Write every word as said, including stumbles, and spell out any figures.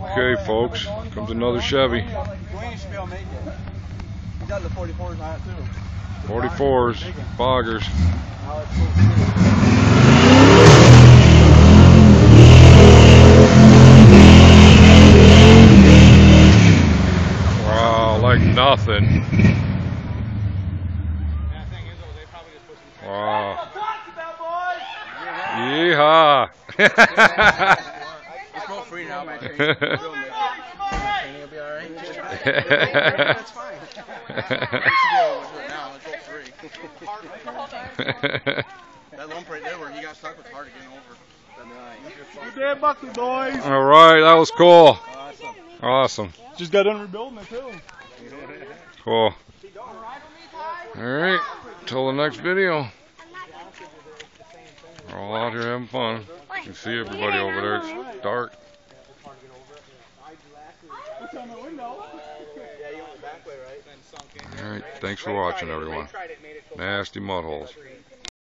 Okay, folks, comes another Chevy. forty-fours, Boggers. Wow, like nothing. Wow. Yeehaw. It's smoke free now, man. It'll be alright. That's fine. Now, it's smoke free. That lump right there where you got stuck was hard to get over. Good day, Buckley boys. All right, that was cool. Awesome. Awesome. Just got done rebuilding it too. Cool. All right, till the next video. We're all out here having fun. You can see everybody over there. It's dark. All right, thanks for watching, everyone. Nasty mud holes.